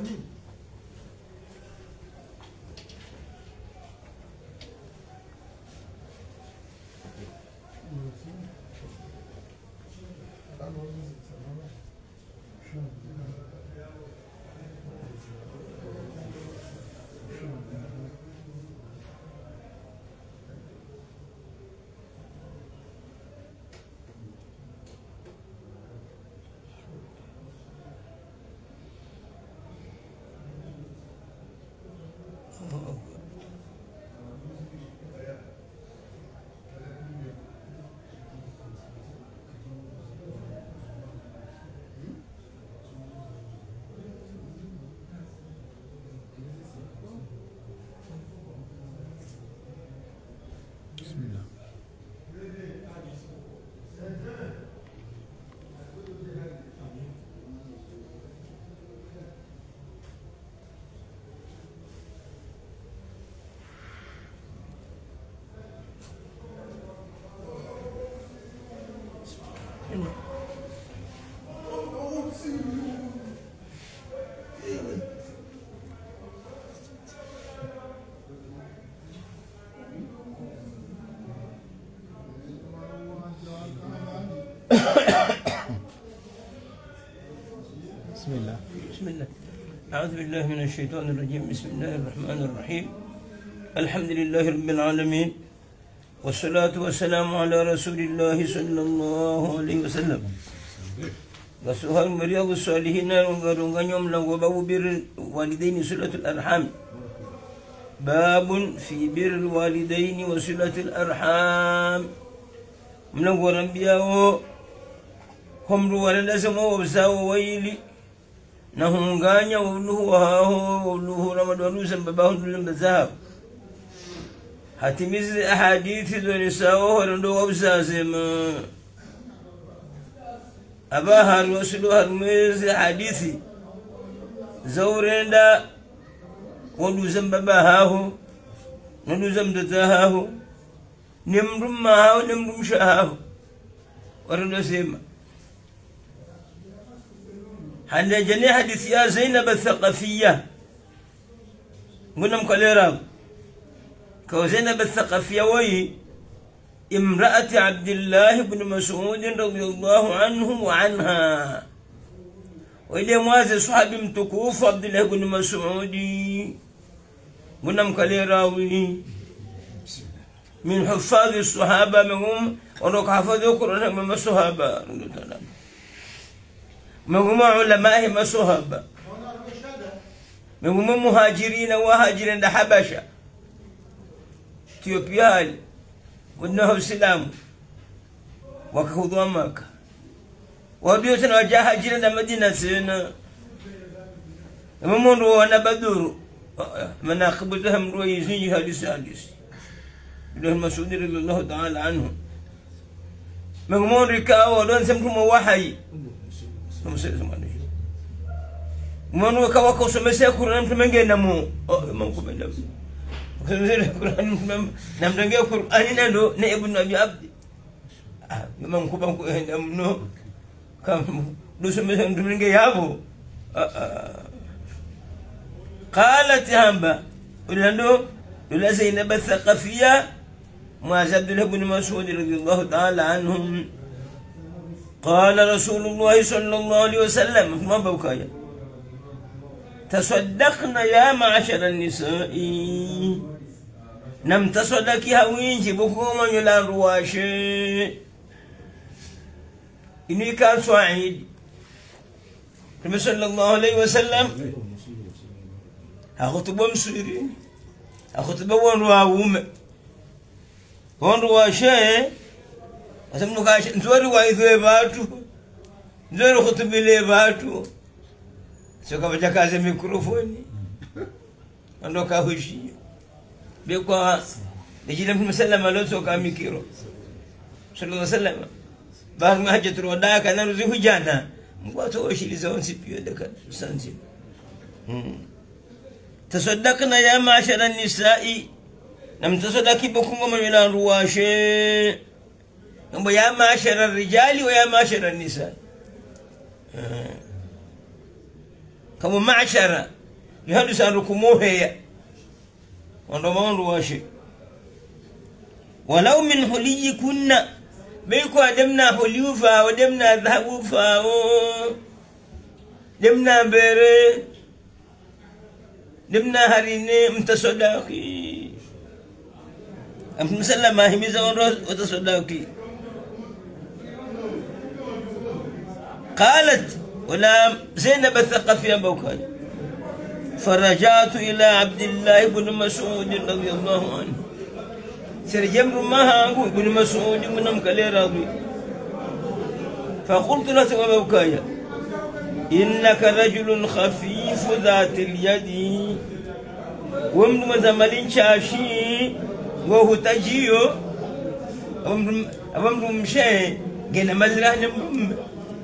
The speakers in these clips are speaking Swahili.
بسم الله. أعوذ بالله من الشيطان الرجيم. بسم الله الرحمن الرحيم. الحمد لله رب العالمين، والصلاة والسلام على رسول الله صلى الله عليه وسلم. وسؤال مريض الصالحين ونغرون يوم لو باب بر الوالدين صلة الأرحام. باب في بر الوالدين وصلة الأرحام. من الأنبياء هم روان لازموا وبساوا ويلي نهونغانيا وولوه وولوه رمضان سبباه دلهم بذهب هاتميز أحاديث ونساءه ورندو وبساسم أباها الوصل هرميز حديثي زورين دا ولو زنبباهاه ولو زمدتاهاه نمرم ماهاه ونمرم شاهاه ورندو سيما حنا جني حديث يا زينب الثقفية قلنا مكاليرام كو زينب الثقفية وي امرأة عبد الله بن مسعود رضي الله عنه وعنها وإلي موازي صحابي متكوف عبد الله بن مسعود قلنا مكاليراوي من حفاظ الصحابة منهم ونوك حفظوا قرآن من الصحابة منهم علماء مصحابة منهم مهاجرين وهاجرين لحبشة إثيوبيا وإنه السلام وكخذوا مكة وبيوتنا وجاء هاجرين لمدينة سينا ومن روانا بدور مناقب لهم رويزين هذه سالس الله المسعود رضي الله تعالى عنه منهم ركاء ولون سمكم وحي Manu kawako somesea Qur'an tumenge namo mangu benda somesea Qur'an namdenge Qur'an nando ne ibn Abi Abd mangu bangu namno kam do somesea tumenge yabo قالت هامبا ولانو ولا زينب الثقفية معاذ عبد الله بن مسعود رضي الله تعالى عنهم قال رسول الله صلى الله عليه وسلم ما بوكايا تصدقنا يا معشر النساء نم تصدقي هوينجي بكوما يلان رواشي إني كان سعيد صلى الله عليه وسلم أخطب مسيري أخطب ونواوم ونواشي أسمو كاش نزور وايثوي باتو نزور خطبي لي باتو سوكا بجاكازي ميكروفوني ando kahushi bikwa dijile mtume sallallahu alaihi wasallam kamikiro sallallahu alaihi wasallam ba ma hajjatul wadaa kana ruzi hujana mkwato oshiliza onsi pio daka sanzi tasaddaqna ya ma'ashara an-nisa'i nam tasaddaqi bukungo mwana ruwashe nambo ya ma'ashara ar-rijali wa ya ma'ashara an-nisa'i kama ma'shara yahadu sarukumuhe wandomandu washi walau min huliyikunna بيكو دمنا حليوفا ودمنا ذهبوفا دمنا بيري دمنا هريني متصداقي أم مسلمة هميزة ونروس وتصداقي قالت ولا زينب الثقفية بوكاي فرجعت إلى عبد الله بن مسعود رضي الله عنه سرجم رماها ابن مسعود من كليراوي فقلت له وبكايا إنك رجل خفيف ذات اليد ومن مزملين شاشي وهو تجيو ومن مشي جينا مزرعة نمم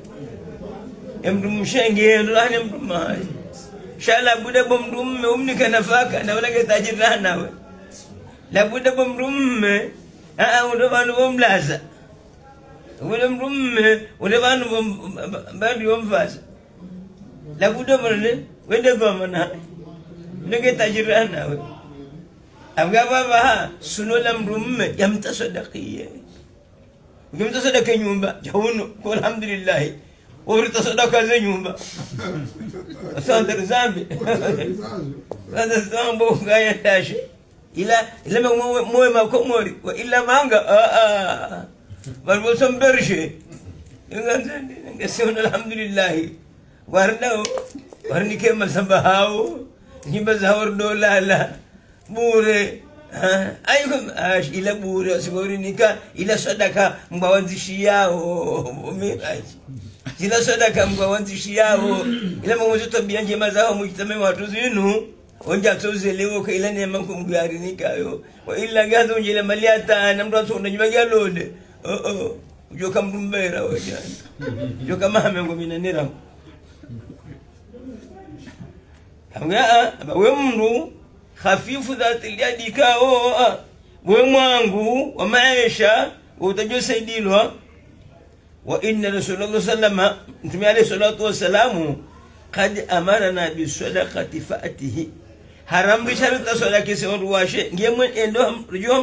يمرم مشي جينا نمم شالا بودا بمرم أمني كنفاك أنا ولا كتاجر رهنا لابد بمرم ودبان بملازا ودمرم ودبان بعد يوم فاز لابد مرن ودبامنا نجي تجرنا أبغى بابا سنو لمرم يم تصدقية يم تصدق يومبا جهون والحمد لله ورتصدق زين يومبا صادر زامبي هذا زامبو غاية تاشي إلا ما ما كموري وإلا مانغا والبوسم برشة يقولون الحمد لله ورني كم سبهاو نجيب زهور دولا لا بوري أيكم إلا بوري سبوري نيكا إلا صدقة مباوانتي شياو ميراج إلا صدقة مباوانتي شياو إلا ما وجدت بيان جماعة زهور مجتمع واتوزينو wanja tuze leo kwa ilani ya mangu mgari nikayo wa illa gazo njile maliata na mtu unajua lode ujoka mrumbera wajani ujoka mahamengo minanira hamga we mru khafifu dhati yadi kao we mwangu wa maisha utajua saidilwa wa inna rasulullah sallama mtume alayhi salatu wassalamu qad amarna bisadaqati fa'atihi haram bisharita sadaqi se ruwashe ngemwe endo rijo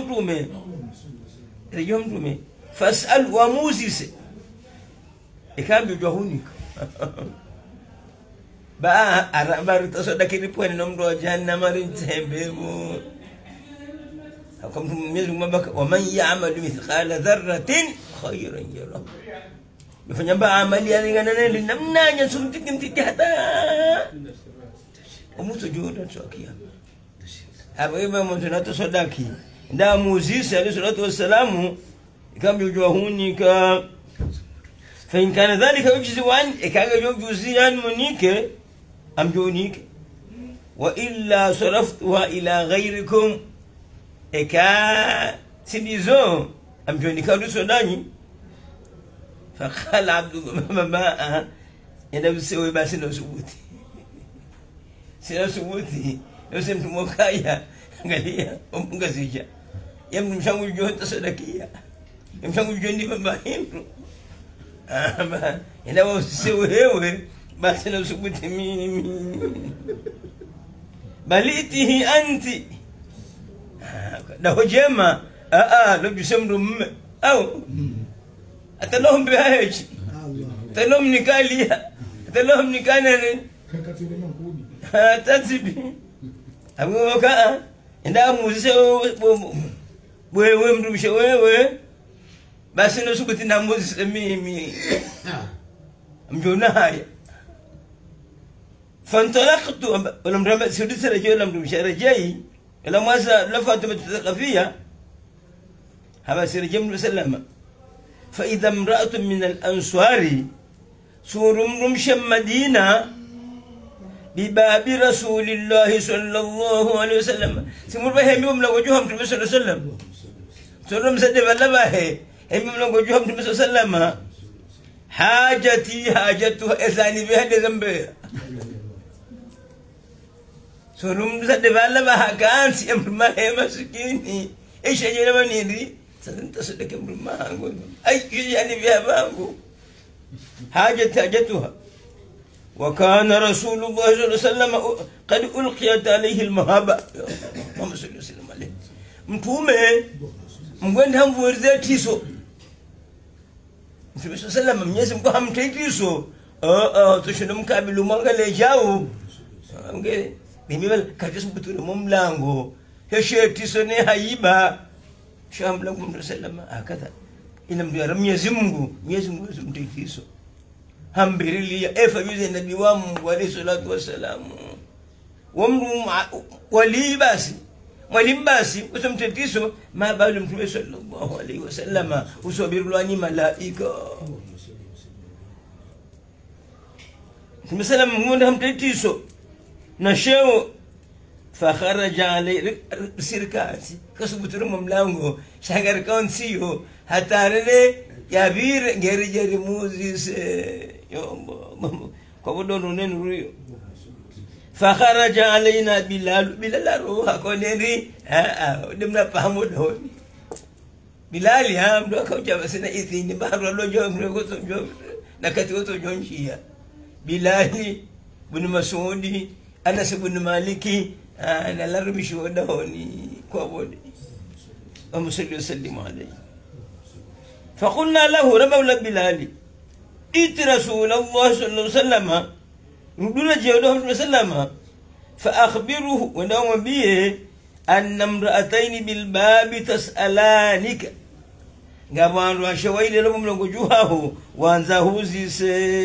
mtume fasal wa muzise ikambi johunika ba arabarita sadaqi riponi nomdo jahannama rintembebu akamtu mwenyezi Mungu wa man ya'mal mithqala dharratin khayran yara bifanya ba amali yalingana namna nyasumtiki hata umuto joda tsokia hapo hivyo mtu anatusodaki nda muzisi alayhi salatu wassalamu ikambi ujohunika fa in kana dhalika yujzi wan ikaga yujuzi an munike amjonike wa illa saraftuha ila ghayrikum eka sidizo amjonika dusodani فقال عبد ما أنا بسوي بس نسوتي سنسوتي نسمت مكايا قال لي قزيجة يوم مشانو جون تصدقية مشانو جون دي مباهين أنا بسوي هو بس نسوتي مين بليته أنت ده جمع لو جسم أو أتلهم بهاج أتلهم نكاليا أتلهم نكانن تنسبي أبو كا إن أموزه وين مدرمش وين بس نسوق تناموز مي أمجونا هاي فانطلقت ولم رمى سدس رجال لم رمش رجاي لما لفت متثقفية هذا سرجم مسلمة فإذا امرأة من الأنصار سورمرمش مدينة بباب رسول الله صلى الله عليه وسلم سمر بهم يوم لوجوهم تبي صلى الله عليه وسلم سورم سد ولا باه هم يوم لوجوهم تبي صلى الله عليه وسلم حاجته إساني بها ذنبه سورم سد ولا باه كان سيمر ما هي مسكيني إيش أجي لما ندري سنت صدق ما أقول أي يعني بها ما أقول حاجتها وكان رسول الله صلى الله عليه وسلم قد ألقيت عليه المهابة اللهم صل وسلم عليه mtume mgwenda mvuerze tiso mtume sallam mnyezi mko hamtaitiso tushondo mkabilu mwangale jao nge mimibal katisu butule mumlango heshe tiso ne haiba shamlango mtume sallam akadha ina mdiara mnyezi Mungu mtaitiso hambirilia efa yuze nabii wa Mungu alayhi salatu wasalam wamru wali basi mwalimu basi usamtetiso mabalu mtume sallallahu alayhi wasallam usubirulani malaika mtume sallam munda hamtetiso na sheo fakharaja alayhi sirkati kasubuturu mlango shagar kaunsiyo hatarele yabir gerejeri muzise yombo kwa bodono nenu riyo fakharaja alaina bilal ruha koneri demna pamodo bilal mdo akauja basina ithini baro lojo mrego sojo nakati woto jonshia bilal ibn masudi anas ibn maliki na larbi shoda honi kwa bodi amusalli sallimu alayhi فقلنا له ربنا بلال ائت رسول الله صلى الله عليه وسلم ردنا جاءوا صلى الله عليه وسلم فأخبره ونوم به أن امرأتين بالباب تسألانك قابان وشويل لهم لوجوهه وانزاه زيس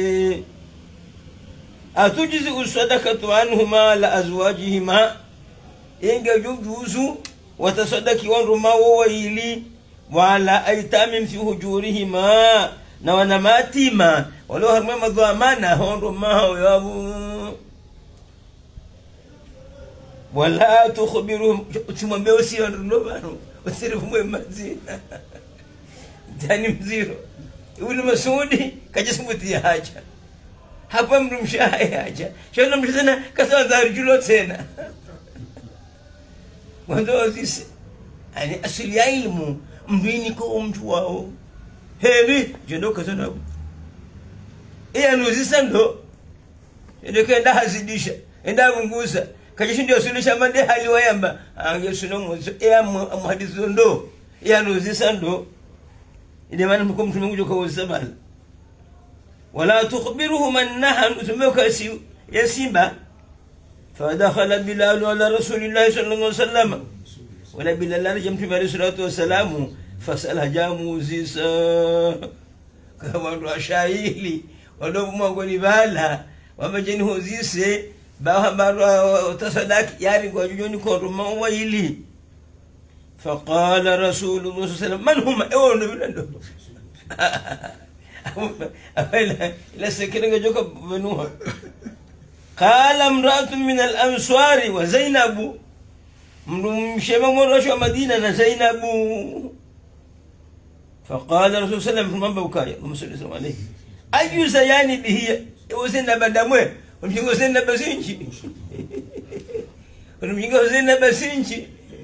أتجزئ الصدقة عنهما لأزواجهما إن جوزوا وتصدق وانرما وويلي وعلى أيتام في هجورهما نوانا ماتيما ولو هرما مضامانا هنرما ويابو ولا تخبرهم ثم بيوسي ونرنوبانو وصرفوا ممازينا تاني مزيرو يقول مسعودي كجسمتي حاجة hapa mrumshaye haja shona mshana kasa za rjulo tena mwanzo sisi ani asili ya ilmu mbini ko mtu wao hebi jendo kazana nuzi ndo ende kenda hazidisha enda kungusa kajishindi usulisha mande hali wayamba angesuna mwanzo muhadisi ndo nuzi ndo ile maana mko mtu mmoja kwa usabala ولا تخبرهم أنها نسموك يسيبا فدخل بلال على رسول الله صلى الله عليه وسلم ولا بلال رجمت عليه الصلاة والسلام فسألها جاموزيسا كما رشايلي ولو ما قولي بالها وما جنه زيسي باها مرة تصدق يعني قجوني كورما ويلي فقال رسول الله صلى الله عليه وسلم من هم اول نبي لا سكنه جوك بنوها قال امرأة من الأنصار وزينب مشيما مرشوا مدينة زينب فقال الرسول صلى الله عليه وسلم من بوكايا اللهم صل وسلم عليه أي زياني به وزينب دموه ومشيما زينب بسينشي ومشيما زينب بسينشي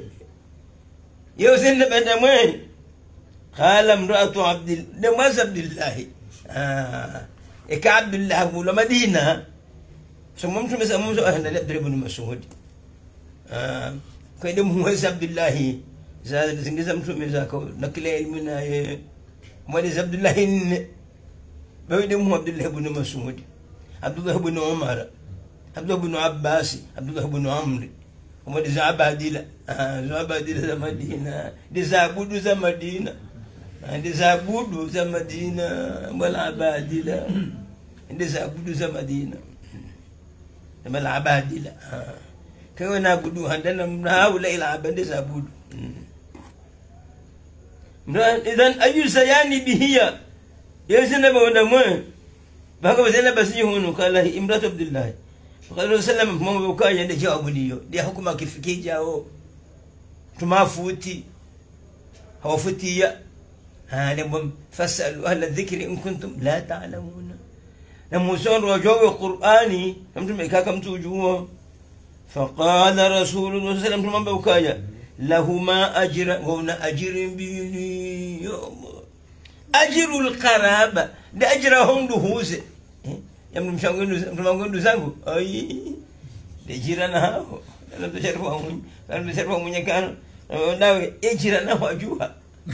يا زينب دموه قال امرأة عبد الله عبد الله أبو مدينة سممت مسموم أهل الأدري بن مسعود كيدم هو عبد الله زاد زنجزم مساكو نكل علمنا مالي عبد الله بيدم هو عبد الله بن مسعود عبد الله بن عمر عبد الله بن عباس عبد الله بن عمرو ومالي زعباديلا زعباديلا مدينة دي زعبودو za Madina ndi zabudu za Madina wal abadila ndi zabudu za Madina wal abadila kawa na budu handana mnaula ila abadi zabudu idan ayu sayani bihiya yazina bawda mwe baka zina basi hunu kala imratu abdullah qala sallam mama bukaya ndi jawabu liyo ndi hukuma kifikijao tumafuti hawafutiya لما فاسألوا أهل الذكر إن كنتم لا تعلمون لما سألوا رجوع القرآن كم توجوه فقال رسول الله صلى الله عليه وسلم بوكايا لهما أجر وهنا أجر بيني أجر القرابة ده أجرهم دهوز mshangu zangu ai jirani hao na msharifu mwenyekano nawe jirani wajua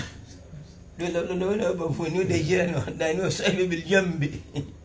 lolo bafuni jirani ndani wasahibi biljambi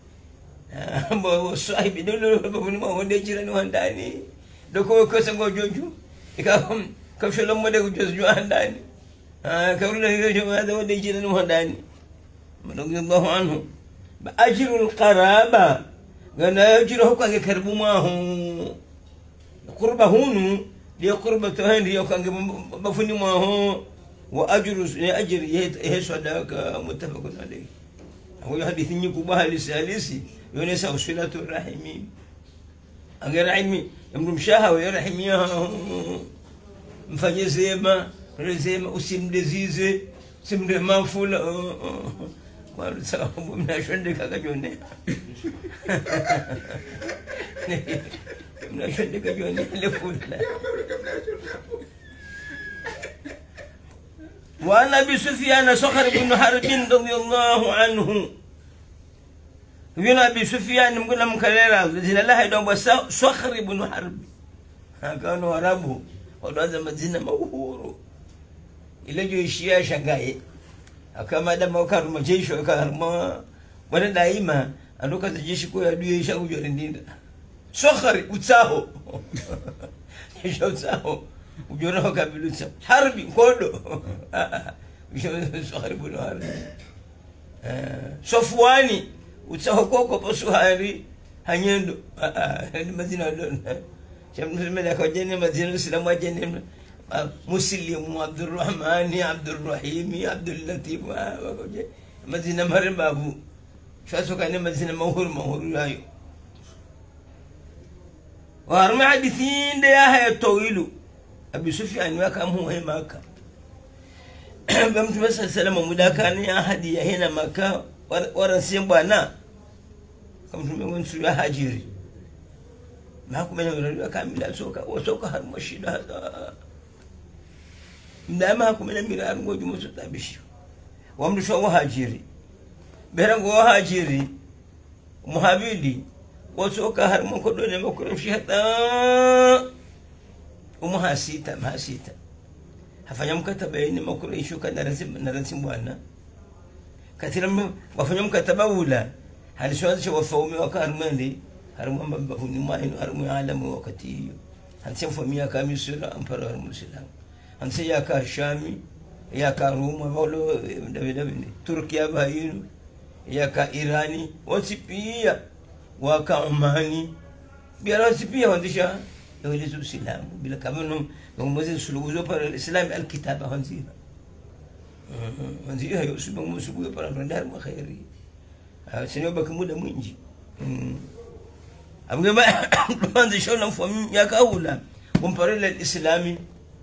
sahibi lolo bafuni ma jirani ndani doko ko sango joju ikam kafsholo mode kujoju ndani kawrula hiyo hada jirani ndani radiyallahu anhu ajrul qaraba gana ajruhu kan karbu ma hu qurbahunu li qurbatu hindi kan bafuni ma hu wa ajru ajri sadaka muttafaqun alayhi huyo hadithi nyingi kubwa salisi yonesa usilatu rahimi angerahimi mrumshaha wa rahimia mfanye zema usimdezize simde mafula kwa sababu mnashondeka kajone mnashondeka kajone lefula وعن أبي سفيان صخر بن حرب رضي الله عنه بن أبي سفيان مقول لهم كليرا زين الله يدوم صخر بن حرب كانوا عربه وهذا مدينة موهور إلى جو الشيا شنغاي كما دام وكان مجيش وكان ما ولا دائما أنو كذا جيش كوي أدوي يشاو جورندين صخر وتساهو يشاو تساهو وجوره كابلوسا حربي كله صخر بن حرب صفواني وتساهو بسوهاري هنيندو المدينة لون شمس الملك وجنة مدينة الإسلام وجنة مسلم عبد الرحمن عبد الرحيم عبد اللطيف مدينة مرم أبو شو كان مدينة مهور لايو وارمي حديثين ده هي طويلو أبي سفيان وكم هو مكة بمت مثلا سلام مداكان يا هدي هنا مكة ورسيم بانا كم تقولون سوى هاجري ما كم من يقولون كامل وسوكا هرمشي هذا ما كم من ميران وجمع ستابشيو وامر شو هاجري بهرم هاجري مهابيدي وسوكا هرم كلنا مكرم شهدا ومهاسيتا hafanya mkataba yeye makuru ishuka na lazima bwana kathira wafanya mkataba ula halishaanza wafaumi wakarmandi harumamba bafuni mahino harumu alamu wakati hiyo hanse famia kama sura ampara muslim hanse ya ka shami ya ka roma walo david turkiya bayinu ya ka irani wasipia waka omani biara wasipia wandisha يولد الإسلام بلا كمان ومزين سلوكه para الإسلام الكتابة هنزيها يوسف مسبوق para بندار ما خيري سنيو بكمودة منجي أبغى ما عندي شو نفهم يا كأولا para الإسلامي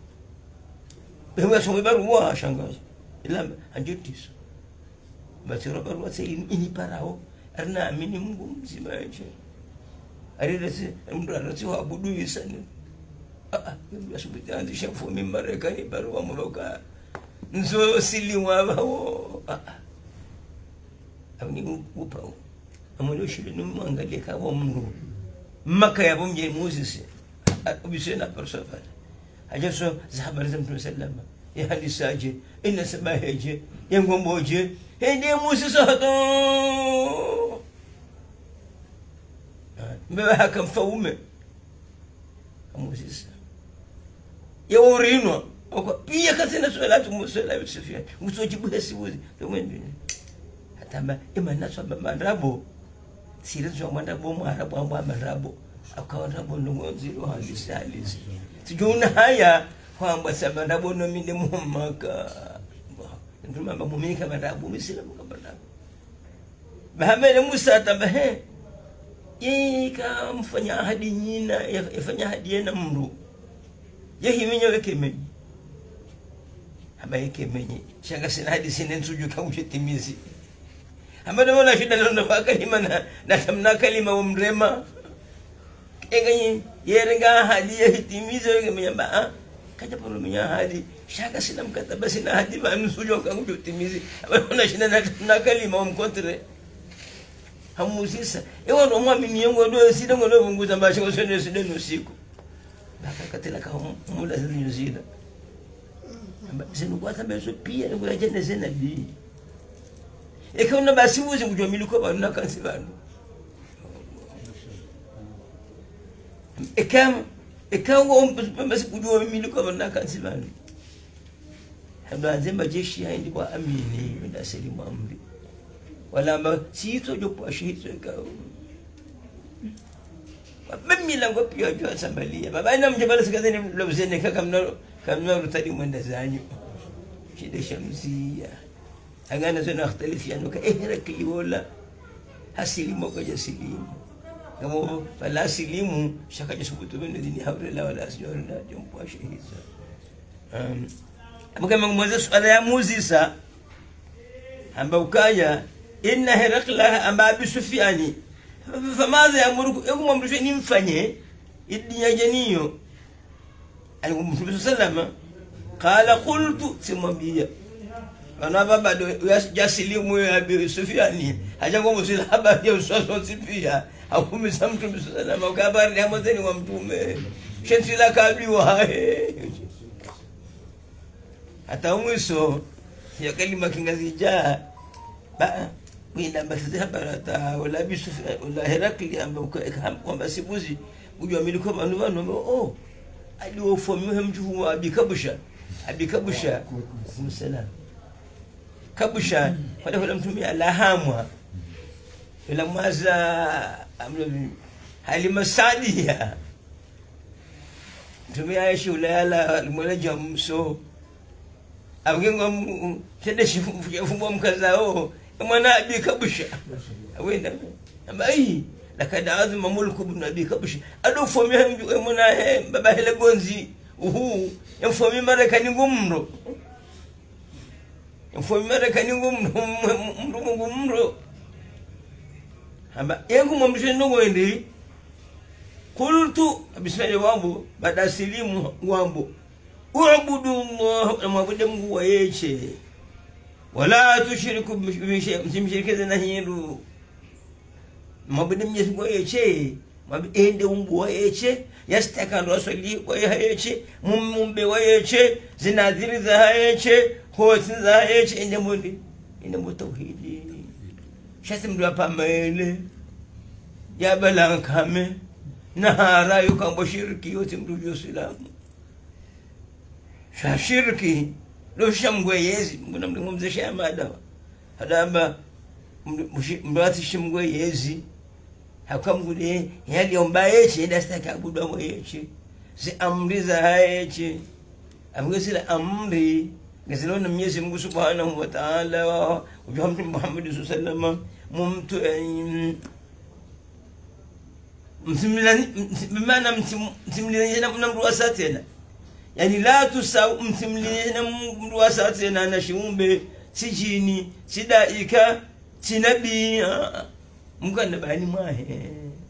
هو سوي بروا شانغاز إلا هنجتيس بس ربنا وسيم إني براو أرنا مني مقوم زمان Arirasi mrarasi wa abudu isani asubitani shafu mimi Marekani barua muloka nzo sili wao amni upao amulo shile numwangalie kama mru maka ya bomje Moses ubisena persofa hajaso zahabari za Mtume sallama ya hadisaje ina sabaheje yangomboje hende Moses hato mbeba haka mfaume Moses ya urino pia katina salatu musalla bisifia musojibu hasibuzi tumwende hatamba imana saba marabo sirizo mandabo marabo amba marabo akawa rabo ngonzi wa hadisalisi tujuna haya kwamba saba rabo no minde muhammaka ndio mambo mumika marabo misilamu kabla bahamele Musa tambahe mfanya ahadi nyina yafanya ahadi yena mru yehiminya wekemenyi haba yekemenyi shanga sina hadi sina nsuju kaujitimizi haba wala shida ndo kalima na tamna kalima umrema enganyi yerenga ahadi yehitimizo yemenya kaja poro minya ahadi shanga sina mkataba sina ahadi ba nsuju kaujitimizi haba wala shida na kalima umkontre hamusisa ewa ndo mwamini yengo ndo sida ngono bunguza mbashi ngosene sida no siku bakakatela ka mula zinyo zida zinu kwata beso pia ngo ya jene zena bi ekaona basi uzi kujwa miliko bana nakansi bana ekawo basi kujwa miliko bana nakansi bana haba zemba jeshi haindi kwa amini nda selimu amri wala ma sito jopo ashito kao mimi lango pia jua sambalia baba ina mjabala sikazeni lobzene kamna rutadi mwenda zanyu shida shamsia angana zona akhtalifiana ka ihrakli wala hasilimu kwa jasilimu kama fala silimu shaka jisubutu bin dini hawla wala asjurna jumpo ashhiza kama mmoja swala ya Muzisa ambao kaya inna Herakla amba Abi Sufyani famaza yamuruku yakumwamrisha nimfanye idinya janiyo alikumtume sallama qala qultu simwambia ana baba jasilimu ya Abi Sufyani hajango musila habari ya usoso sipia akumisa mtume sallama ukabari ya mzeni wa mtume shensila kabiwa hata mwisho ya kalima kingazija ba wina basi barata wala bisu wala Herakli ambao kwamba sibuzi ujua miliko banu banu aliofomiwa mjuhu wa Abi Kabusha kumsala Kabusha wala mtumia alahamwa ila maza amlo Halima Saadia mtumia Aisha ulala mmoja mso awengo tende shifu mkazao mwana Abi Kabusha awenda ambai lakada azma mulku ibn Abi Kabusha adofomi hamju mwana baba hele gonzi emfomi Marekani ngumro emfomi Marekani ngumro amba yangu mwamrishe ndogo endi qultu bismillah wambo bada silimu wambo u'budu Allah mwabudu Mungu wayeche wala tushiriku msimshirikeze na hiru mwabudu Mwenyezi Mungu wayeche mwabende Mungu wayeche yastaka rasuli wayeche mumbe wayeche zinadhiri za hayeche hosi za hayeche inde mutauhidi shasi mdu apamele ya balankame nahara yukambo shirki yote mdu Islamu shirki lo shamgweyezi mbona mlingomzesha mada hadamba mbati shimgweyezi hakamgule yali ombayeche ndastaka abudu mweyeche si amri za hayeche amgesila amri ngezilona Mwenyezi Mungu Subhanahu wa Ta'ala wa Muhammad sallallahu alaihi wasallam mumtu msimilani msimilani mnamru wasatena yani la tusaw mtimlina mndu wasatena na shiumbe sijini sidaika sinabi mukanda bani mwahe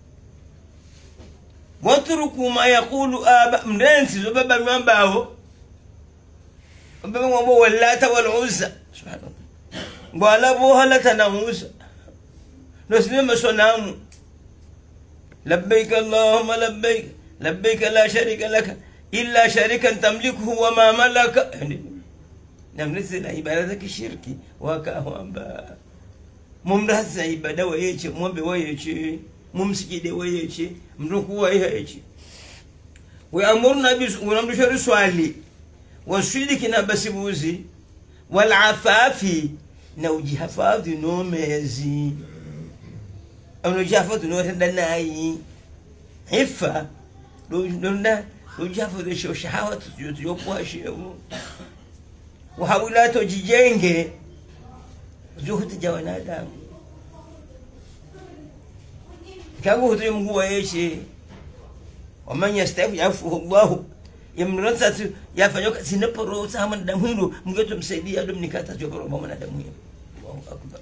watruku ma yaqulu aba mrensi zo baba mwambao baba mwambao wallata wal uzza subhanallah ngwala bo halata na uzza nosime sonamu labbaik allahumma labbaik labbaik la sharika laka illa sharikan tamlikuhu wa ma malaka namnizila ibada za kishirki wakahamba mumraza ibada wayeche mwombe wayeche mumsikide wayeche mruku wayeche wa amurna bi unamdusha swali waswiliki na basibuzi wal afafi na ujihafadhi no mezi au jihafadhi no tandanayi hifa donna ujafadhi shahawa tuyokuashi wahawila tojijenge zuhuti jawanadamu kago hutu Mungu wayeche waman yastafu yafuhu Allah yamnunza yafanyoka sinaporo sama damu hilo mngeto msaidia ndo mnikata joboro mama damu hilo Allahu akbar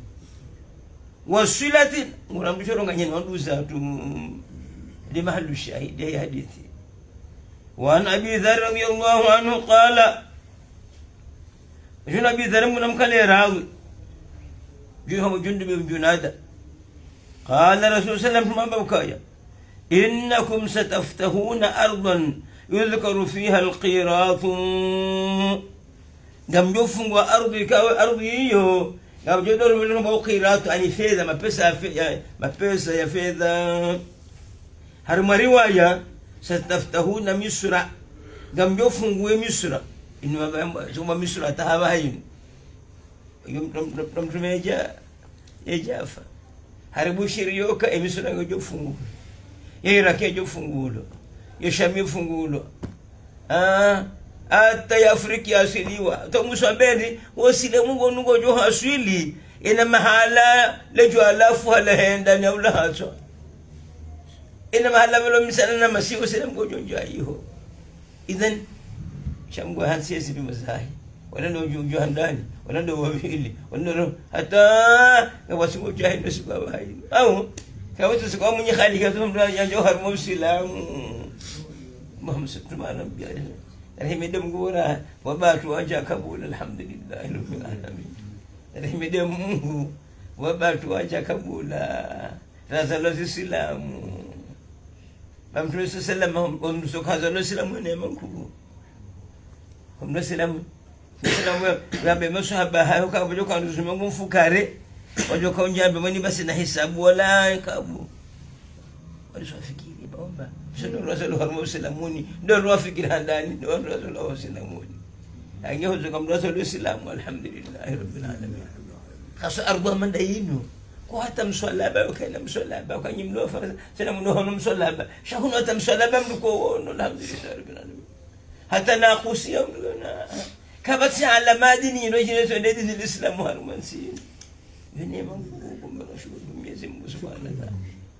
wasilati nguramdishoro nganyeni wanduza tu di mahallu shahid ya hadithi wa an Abi Dharr radiyallahu anhu qala jun Abi Dharr munamkale rawi juho Jundub bin Junada قال رسول الله صلى الله عليه وسلم بوكايا إنكم ستفتحون أرضا يذكر فيها القيراط قام يفنوا أرضي أرضيو قام جدول منهم قيراط يعني فيذا ما بيسا يا فيذا هرم رواية ستفتحون مصر قام يفنوا مصر إنما ثم مصر تهاوين يوم رمجا يجافا haribu shirioka emisura ngo fungulo yirake jo fungulo yeshami fungulo ata ya Afrika asiliwa to musabeni wosile mungu ngo jo haswili ina mahala lejo alafu hala henda ni ula hato ina mahala velo misana na masiwo sile ngo jo njayiho idhan shamgo hansi yesi bimazahi wala ndo jo handani wala ndo wawili wala hata wasimu jahili siku hayi au kawatu siku munyi khali katum ya johar muslim Muhammad sallallahu alaihi wasallam rahimedem gora wabatu waja kabul alhamdulillah rabbil alamin rahimedem Mungu wabatu waja kabula razalo islamu Muhammad sallallahu alaihi wasallam msokazalo islamu ne manku Muhammad sallallahu Rabe masahaba hayo kabujo kwa nduzume ngumfukare wajo kwa njambe mwani basi na hisabu wala kabu walisofikiri baomba sio rasul harmu salamuni ndio wafikiri handani ndio rasul salamuni angehozo kama rasul islamu alhamdulillah rabbil alamin khasa arba man dayinu kwa hata mswalaba ukaenda mswalaba ukanyimloa farasa salamu no mswalaba shahunu hata mswalaba mko alhamdulillah rabbil alamin hata naqusia mlona كبتي على مادني نجينا تودي الإسلام هرمانسين بني منكو كم رشوا بميزم سبحان الله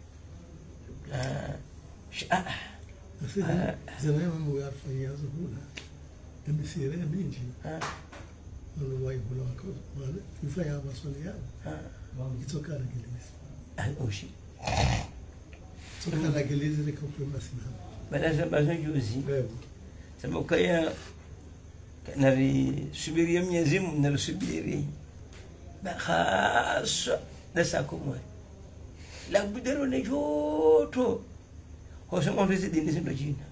زمان ما بيعرف يازهونا بيصير بيجي ولا واي ولا كذا ولا في فيها مسؤولية يتوقع الجليس أوشي توقع الجليس اللي كوب مسنا بلا جوزي سبوكيا nari subiri Mwenyezi Mungu nari subiri khas dasa kumwe la budero ne joto ko so mo residi ni sindo jina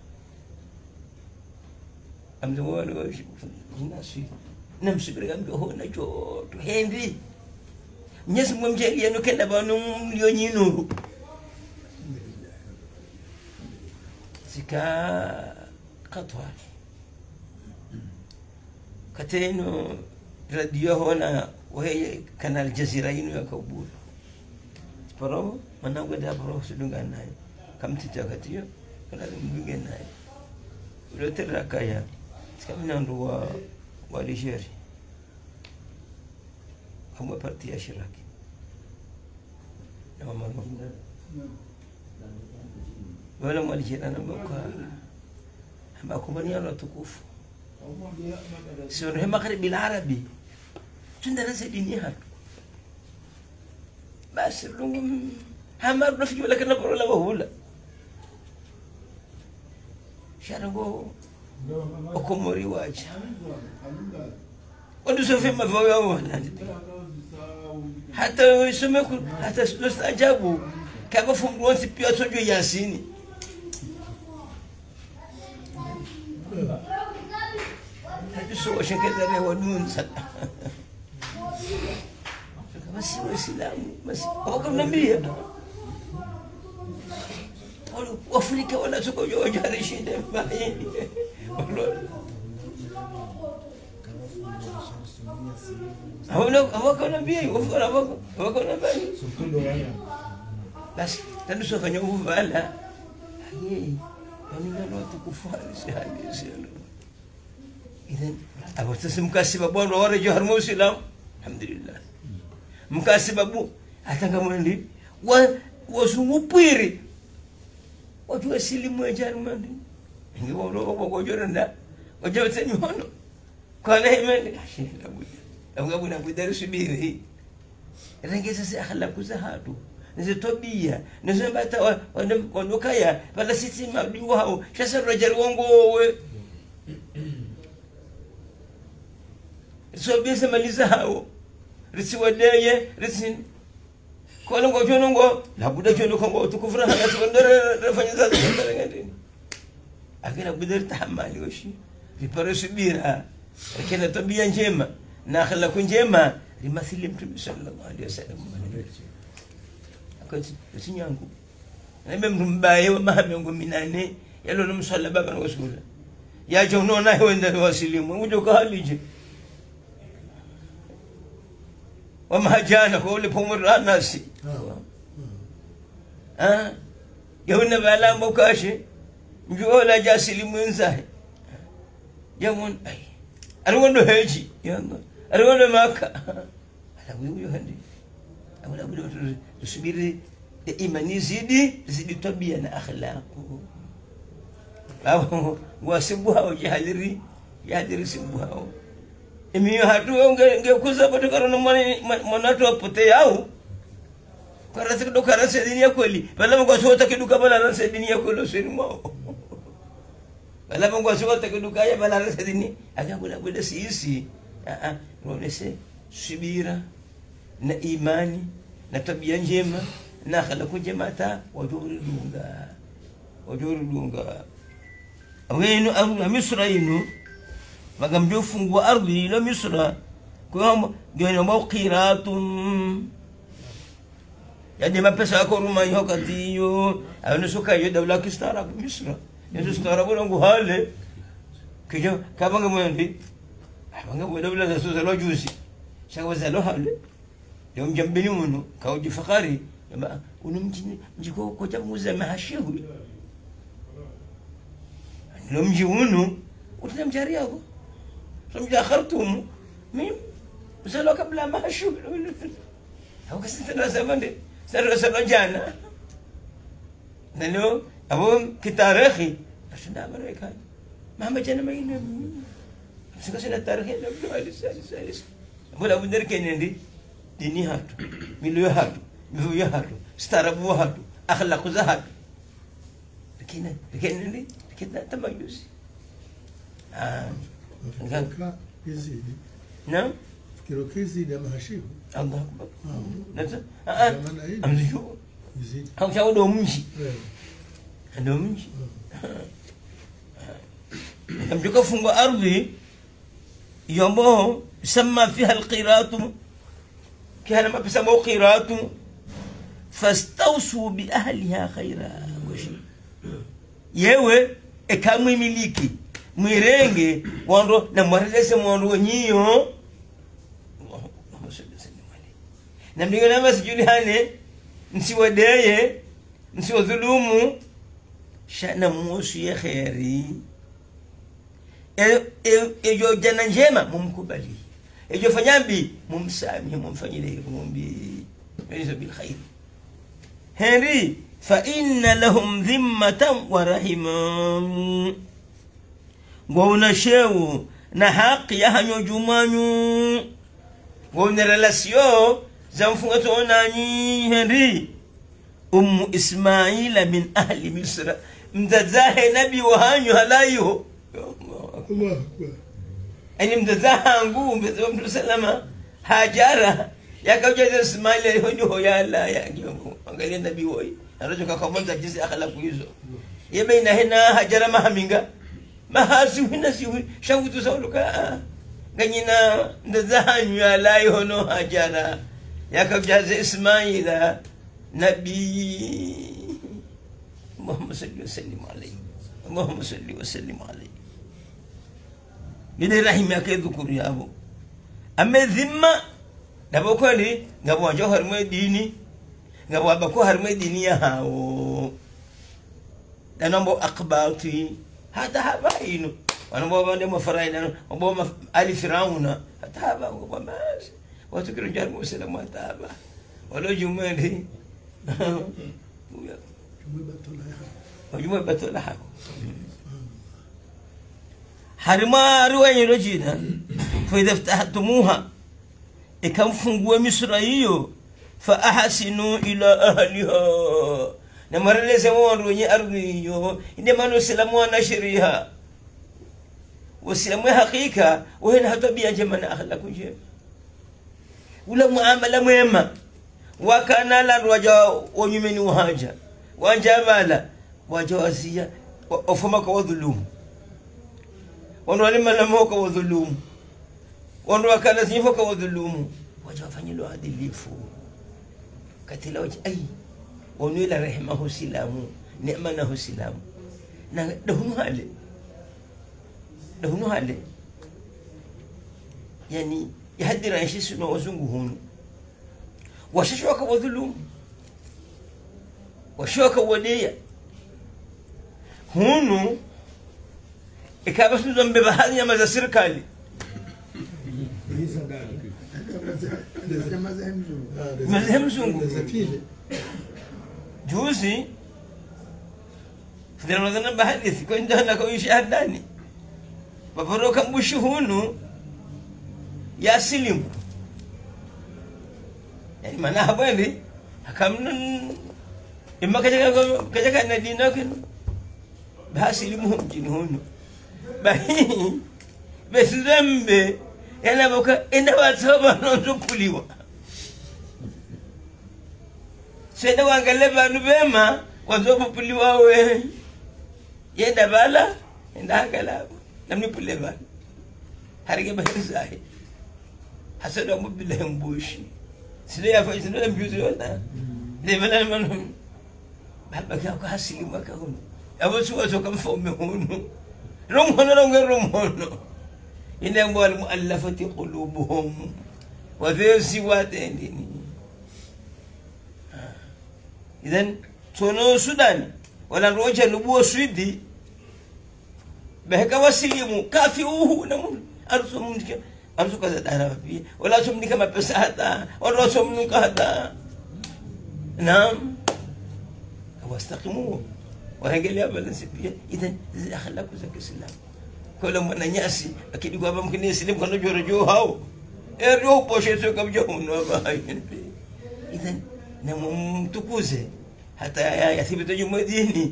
amdo wala jina si nam subiri gamdo ho na joto hendi Mwenyezi Mungu mjeli yenu kenda ba no yo nyinuru sika katwali كتينو راديو هنا وهي كان الجزيرة ينو يكوبول برو منا ودا برو سدونغان هاي كم تجاكتيو كنا دونغان هاي ولو تراكايا كمنا نروا واليجيري كم بارتي أشراكي نعم الله ولا واليجيري أنا بقى هم أكو بني الله تكوف سورة المغرب بالعربي تندرس دينها بس لهم هم رفيق ولا كنا بقول لا وهولا شارعو أكمل رواج ودوسوا في مفهوم حتى يسمعوا حتى استجابوا كيف فهموا أنت بيأتوا ياسيني سو عشان كذا هو نون بس هو الإسلام بس هو كم نبيه قالوا أفريقيا ولا سكوا جوجار شيء ده ما هي هو كم نبيه هو كم نبيه بس تنو سوف نجوم بالها هي أنا لا تكفار سهل إذن أبو تسمى مكاسب أبو نور جوهر مسلم الحمد لله مكاسب أبو أتاك مندي وسمو بيري وجو سليم وجار مندي إني أبو جورنا وجو تاني هونو كان هيمن عشان أبو نبي درس بيري رنجة سأخلق كزهادو نزتوبيا نزبطة ونوكايا فلا سيتي ما بيوهاو شاسر رجال وانغو so bisa maliza hao risi wadeye risi kwa ngo chono ngo labuda chono ngo tukufura hana tukondere refanya zazi ndere ngati akina budari tahammali washi viparo subira akina tabia njema na akhlaq njema limathili mtume sallallahu alaihi wasallam akati sinyangu na mtu mbaye wa mahamengo minane yalo no msalla baba no sura ya jono na wenda wasilimu ujo kalije wa mahajana ko le pomor nasi yawna bala mokashi njola jasilimu nzahe jamon ay arwondo heji yanga arwondo maka ala huyo handi amala budo tusubiri imani zidi tabia na akhlaqu au wasibuha wajaliri yadiri sibuha imiyo hatu ngekuza bado karona mwanatu apote yao karasi kido karasi dini ya kweli bala mko sota kiduka bala rasa dini ya kweli siri mwao bala mko sota kiduka ya bala rasa dini agabula bula sisi ronese subira na imani na tabia njema na akhlaq njema ta wajuri dunga awenu aruna misra inu magamjo fungwa ardhi ila misra kwa gena mawqiratun yadi mapesa ko ruma yokati yo awenu suka yo dawla kistara misra yesu stara bongo hale kijo kabanga mwendi abanga mwe dawla za suzalo juzi shaka zalo hale yom jambini muno kawji fakari ma unumjini njiko ko jamuza mahashihu لمجي ونو وتنام جارياغو رمجي اخرتهم مين وصلوا قبل ما اشوف هو قصه الناس زمان سر جانا نلو ابو كتاريخي عشان نعمل هيك مهما جانا ما ينام بس قصه التاريخ لا سالس ولا ابو دركين عندي ديني هاتو ميلو هاتو ميفو هاتو ستاربو هاتو اخلاق زهات لكن عندي كده تميز يزيد نعم كيروكيزي ده ماشي الله اكبر نعم امزجو يزيد هم شاو دومشي دومشي امجو فنgo ارضي يومو سمى فيها القيرات كان ما بسموا قيرات فاستوصوا باهلها خيرا وشي yewe ekamwe miliki mwirenge wando na mwarelese mwando nyiyo na mdigo na masijuli hane nsiwadeye nsiwadhulumu shana musu ya khairi ejo jana njema mumkubali ejo fanyambi mumsami mumfanyile mumbi hizo bil khair Henry فإن لهم ذمة ورحمة وهنا شيء نحق يهنو جمانو وهنا رلاسيو زنفوتو ناني هنري إسماعيل من أهل مصر مدزاه نبي وهانيو هلايو الله أكبر أني مدزاه نقو مدزاه سلامة هاجارة يا كوجة إسماعيل هنيو يا الله يا جمو قال النبي وي الرجل كقومنت جزء أخلاق يزو يبين هنا هجر ما همينغا ما هاسو هنا سوي شوتو سولك غنينا نزهان يا لا يهونو هجر يا كبجاز إسماعيل نبي اللهم صل وسلم عليه اللهم صل وسلم عليه من رحمك يذكر يا أبو أما الذمة نبو كوني نبو جوهر مديني ngabo abako harme diniya hawo danambo akbati hata haba ino wanambo bande mafaraina mbo ali firauna hata haba kwa mas watu kirojar muslim hata haba wala jumani jumai batola hako harima ruwaye rojina fa idha ftahtumoha ikamfungua misra hiyo فأحسنوا إلى أهلها نمر لزمان وني أرضيو إنما نسلموا نشريها والسلام حقيقة وهنا هتبيا جمعنا أخلاق جمع ولا معاملة مهمة wakana la waja wanyumeni wahaja wanjabala waja wasia ofoma kwa dhulumu wanu walima na moka wa dhulumu wanu wakana zinyifa kwa dhulumu waja wafanyilo adilifu katila waja ay wanu ila rahimahu silamu ni'manahu silamu na dahunu hale yani يهدر عن شيء سنو وزنه هون وششوك وظلوم وشوك ودية هونو إكابس نزم ببهانيا ماذا سركالي مذهم زنغو جوزي فدرنا ذنا بهانيث كون دهنا كون يشاهداني بفروكا مبشي هونو ya silimu yani mana habari hakamnan imma kajaga na dinakin ba silimu jinhunu bahi besdambe yana boka ina wataba nonzo puliwa senda wangale banu bema wazobu puliwa we yenda bala enda ngala namni pulewa harige bahizai حسنا مبلهم بوشي سليا فايزنا بيوزي ولا لمن منهم بحبك يا كاسي ما كون ابو سوى كم فوق هون رم هون انما المؤلفه قلوبهم وفي سواتين اذا سونو سودان ولا روجا نبو سويدي بهك وسلموا كافئوه نمون ارسم أرجو كذا تعرف فيه ولا سمني كما بساطة ولا سمني كذا نعم واستقيموا وهنقول يا بلنسبية إذا أخلاقك زك السلام كل ما نياسي أكيد يقول ممكن يسلم كانوا جورجو هاو إيرو بوشيتو كم جون وباين إذا نمم تكوزه حتى يا يثبت يوم ديني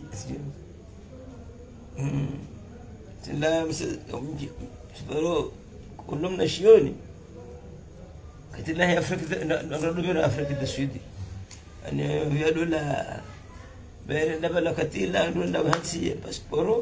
سلام سبرو كلهم نشيوني قلت لها يا أفريقيا نرد من أفريقيا السعودي أنا يقولوا لا بين نبلا كتيلا نقول له هنسي باسبورو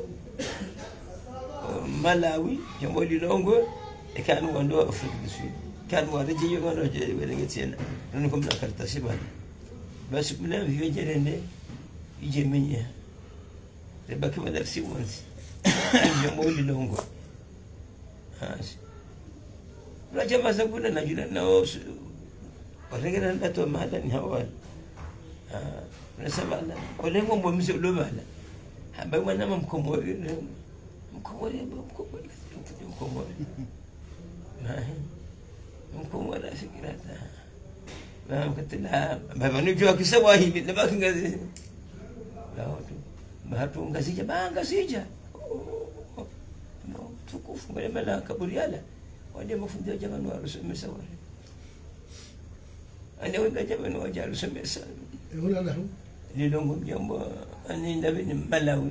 ملاوي جمولي لونغو كانوا عنده أفريقيا السعودي كانوا هذا جيجي كانوا جاي ولقيتنا لأنكم نكرت سبان بس كنا في وجهنا يجي مني تبقى مدرسي وانسي جمولي لونغو هاسي raja masa kuna najula nao waregera ndato mahada ni hawali nasema la wale ngombo mse ulobala hamba mwana mkomori mkomori fikirata na mkatila baba nijua kisawa hivi nabaki ngazi la watu bahatu ngazija bangazija tukufu mbele mala kaburi yala wale mafunzo jamani warusome sawa ane wenda jamani wajarusome sawa wala lahu lilongo jambo ani ndabe Malawi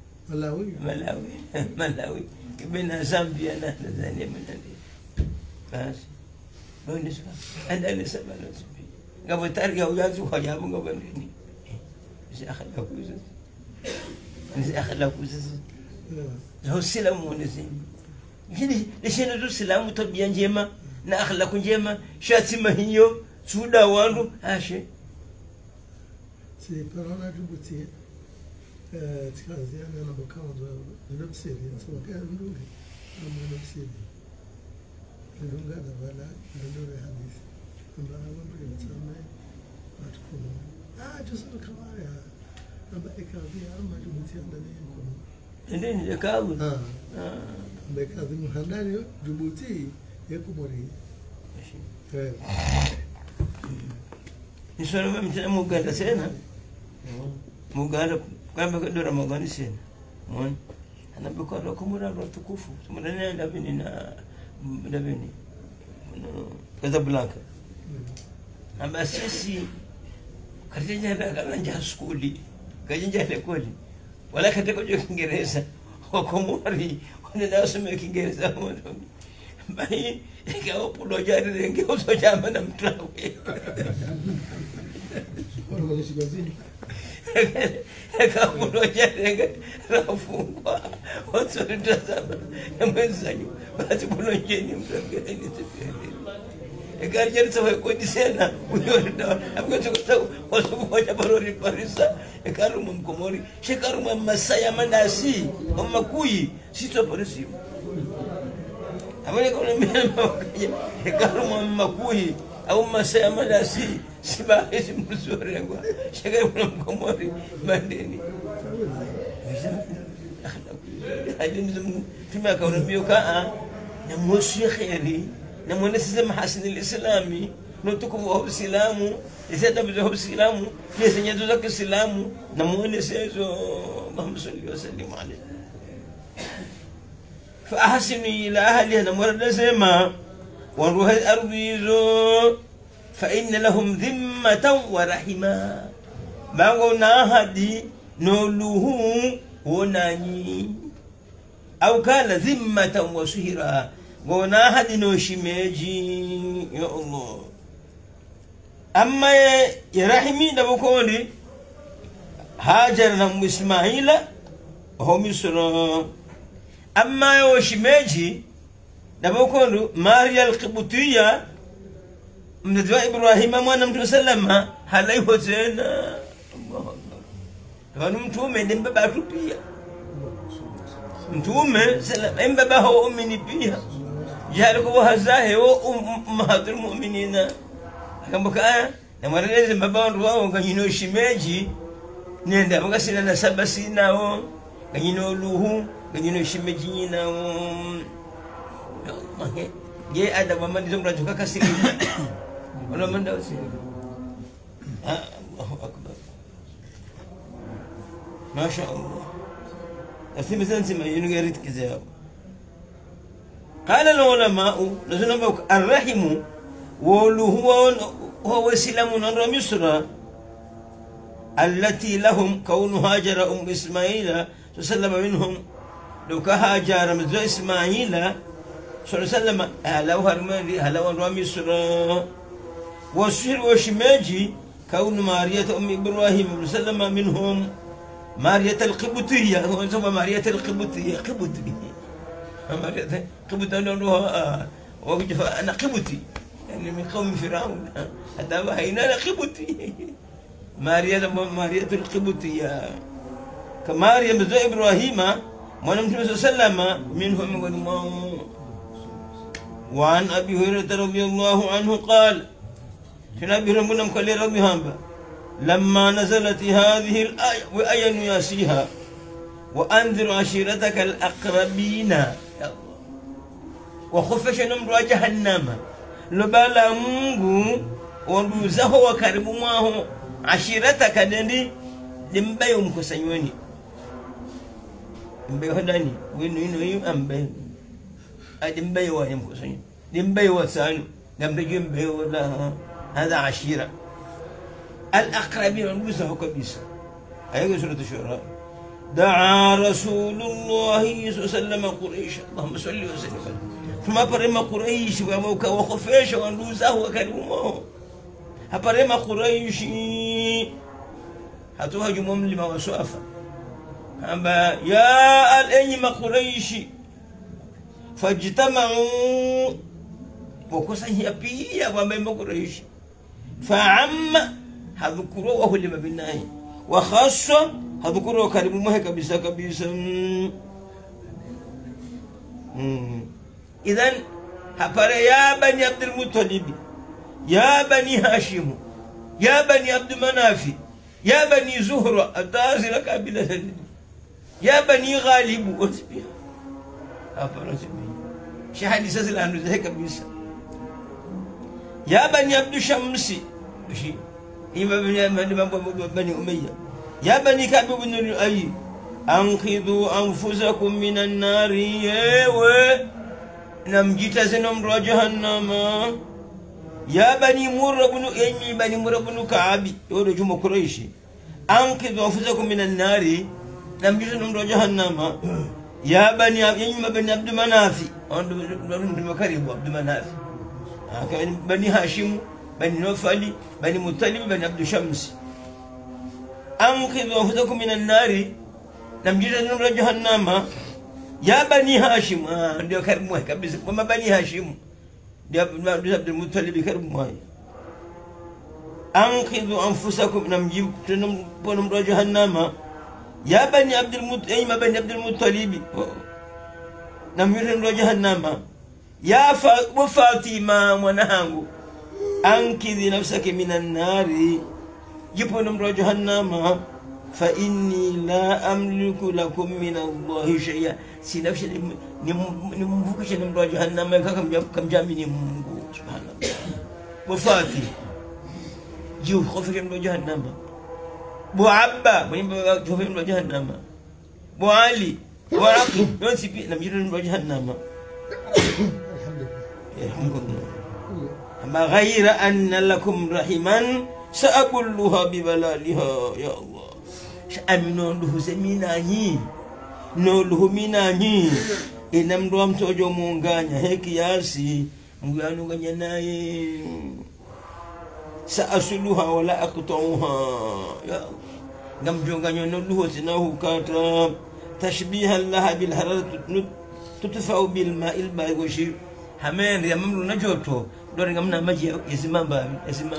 kibena Zambia na Tanzania mnandi basi ndio sawa andale sawa lazima ngabo targa uyazu hajabu ngabo nini si akhlaqu sasa ndio silamu nisi Gini lishene tu silamu tabia njema na akhlaqu njema shatima hiyo suda wangu ashe si parola tubutie tikazi yana na bakawa ndio msiri sawa kana ndungi ndio msiri ndunga na bala ndio hadithi kwamba mambo yanasema watu kuna tuseme kama ya kwamba ikazi ama tubutie ndani yako ndio ikazi Bekazi muhandani Djibouti yekumori. Nisoro mtana Muganda sena. Muganda kwamba ndo Ramadhani sena. Muone. Anabiko kumura rotukufu. Tumana ndabini na ndabini. Casablanca. Amba sisi katika nja skuli. Kajinja lekoli. Wala katika Kiingereza. Wakomori wanasema Kiingereza Bai ikawa pulo jari renge usojama na mtrawe. Ikawa pulo jari renge rafungwa. Wasolita sama na mwensanyu. Basi pulo jeni mtrawe ni sepiani. Ikawa jari sawa kodi sena. Uyorida. Apika chukota wasukuwaja barori parisa. Ikawa rumu mkomori. Shika rumu masaya manasi. Mamakui. Sito parisi. Amani kuna mimi kama makui au masaya madasi siba hizi mzuri yangu shaka kuna mkomori bandeni hadi mzungu tumia kaunambia ka na moshi khairi na mwanasiza mahasini alislami nutukufu wa uislamu isada bizo uislamu yese nyezo za Kiislamu na muonesezo Muhammad sallallahu alaihi wasallam فأحسنوا إلى أهلها نمرد سما وروح الأرض يزو فإن لهم ذمة ورحمة ما قلنا هدي نولوه وناني أو كان ذمة وسهرة قلنا هدي نوشميجي يا الله أما يرحمي نبكوني هاجر نم إسماعيل هو مصر أما يوشميجي نبوكونو ماريا القبطية من دواء إبراهيم أمانا متسلمها هلاي حسينا الله أكبر فنمتومي نمبابا ربيا نمتومي سلام نمبابا هو أمني بيها جهلكو هزاهي وأمهات المؤمنين كم بكاء نمر لازم بابا نرواه كان ينوشميجي نندا بكا سنة سبع سنة كان ينولوه كان shimeji na ye ada mama dizomra juga kasih wala manda usi Allahu akbar ما شاء الله أثني مثلا سمع ينقريت كذا قال العلماء نزلنا بوك الرحم هو سلام نر مصر التي لهم كون هاجر إسماعيل سلم منهم لو كهاجر مثل إسماعيل صلى الله عليه وسلم هلا وهرماني هلا ورميسر والسر وشماجي كون مارية إبراهيم سلم منهم مارية القبطية هو اسمها مارية القبطية قبطي مارية قبطي أنا قبطي يعني من قوم فرعون حتى هنا أنا قبطي مارية القبطية كماريا بنت إبراهيم ونبي صلى الله عليه وسلم منهم وعن أبي هريرة رضي الله عنه قال في أبي ربنا مكلي رضي الله لما نزلت هذه الآية وآية ياسيها وأنذر عشيرتك الأقربين وخفش نمر جهنم لبالا مungu ونوزه وكرب معه عشيرتك دني لمبيو مكسنيوني مبيو هداني وينو أمبيو أدمبيو وين مكسنيوني لمبيو وسانو لم تجي مبيو هذا عشيرة الأقربين ونوزه كبيسة أيها سورة الشعراء دعا رسول الله صلى الله عليه وسلم قريش اللهم صل وسلم ثم برم قريش وخفيش ونوزه وكرمه هبرم قريش هتوهجم لما وسوافا يا الأيم قريش فاجتمعوا وكسن يبيا ومن قريش فعم هذكروا وهو لما بالناي وخاصة هذكروا كلمة ما هي كبيسة كبيسة إذن هبرا يا بني عبد المطلب يا بني هاشم يا بني عبد مناف يا بني زهرة التاسرة كابلة يا بني غالب وسبيها هبرا سبيها شهادي ساسل عنه زي كبيسة يا بني عبد شمس بني أمية يا بني كعب بن لؤي أنقذوا أنفسكم من النار نمجت سنم جهنم يا بني مر بن أمي بني مر بن كعب يورجم قريش أنقذوا أنفسكم من النار نمجت سنم جهنم يا بني عبد مناف عندهم كريم عبد مناف كمان بني هاشم بني نوفل بني مطلب بني عبد شمس أنقذوا أنفسكم من النار نمجد نمر جهنم يا بني هاشم ndio karimu kabisa kama bani hashim ndio عبد المطلب karimu أنقذوا أنفسكم نمجد نمر جهنم يا بني عبد المطلب أي بني عبد المطلب نمجد نمر جهنم يا فاطمة ونهانgu أنقذي نفسك من النار جبوا نمر جهنم فإني لا أملك لكم من الله شيئا سنفس نمفكش نمر جهنم كم جامي نمو سبحان الله وفاتي جيو خوفك نمر جهنم بو عبا خوفك نمر جهنم بو علي بو عقل ينسي نمجر نمر جهنم يرحمكم أما غير أن لكم رحما سأبلها ببلالها يا الله أمنون له سميناني نوله ميناني إنم دوام توجو مونغانيا هيك ياسي مغانو غنيناي سأسلها ولا أقطعها يا الله نم جونغانيو نوله سناه كاتا تشبيها لها بالحرارة تدفع بالماء الباغوشي همين يا مملو نجوتو دور نgamna maji yasimambabi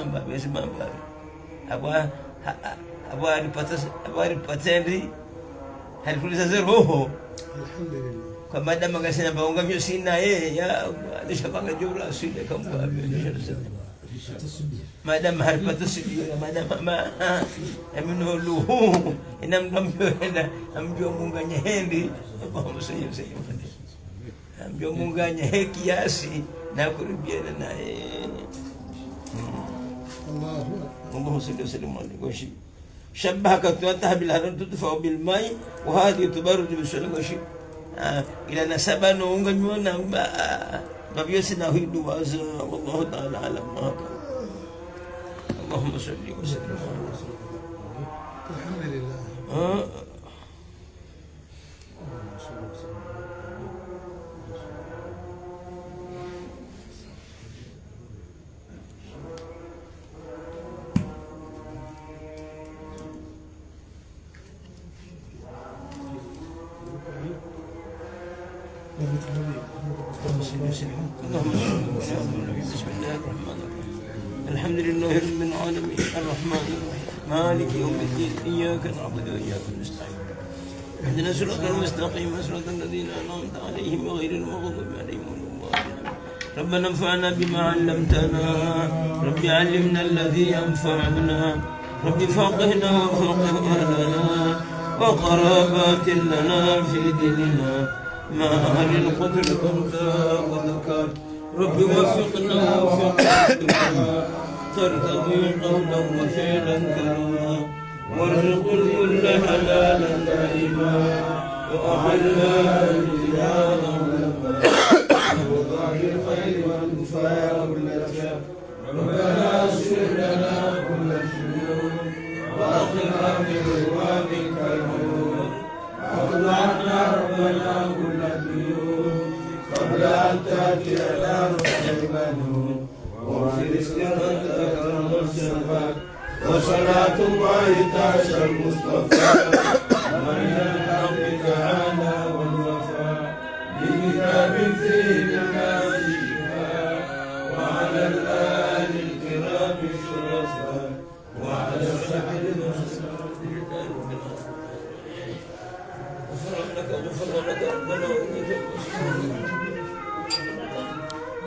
abari patendi halikuliza roho alhamdulillah kwa madama ngasema baunga myo sina ya alishapanga jumla asili kama madam haripata sidi madam ma amino luhu inamdamenda amjua munganya hendi Allahumma salli wa sallim amjua munganya kiasi na kurubiana naye اللهم صل وسلم عليه شبهك توتها بالهرم تدفع بالماء وهذه تبرد بالسلام وشي إلى نسبة نونغ نيونا ما بيسنا هي دوازا والله تعالى أعلم ما اللهم صل وسلم الحمد لله بسم الله الرحمن الرحيم الحمد لله رب العالمين الرحمن الرحيم مالك يوم الدين إياك نعبد وإياك نستعين اهدنا الصراط المستقيم صراط الذين أنعمت عليهم غير المغضوب عليهم ولا الضالين ربنا انفعنا بما علمتنا رب علمنا الذي ينفعنا رب فقهنا وفقه أهلنا وقرابات لنا في ديننا ما أهل القدر كنت وذكر رب وفقنا وفقنا ترتضي قولا وفعلا كرما وارزق الكل حلالا دائما وأحلنا رجالا وظاهر الخير والنفاق كل شر ربنا اغفر لنا كل شيء وأخذنا من روابك العيون واقض عنا ربنا كل ديون قبل أن تأتي على رسل المنون واغفر استغفرك والسبب وصلاة الله تعشى المصطفى ومن الحق تعالى والوفاء بكتاب فيه للناس شفاء وعلى الآل الكرام الشرفاء وعلى الصحب المصطفى غفر لك ربنا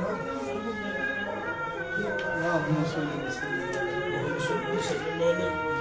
اللهم صل وسلم وسلم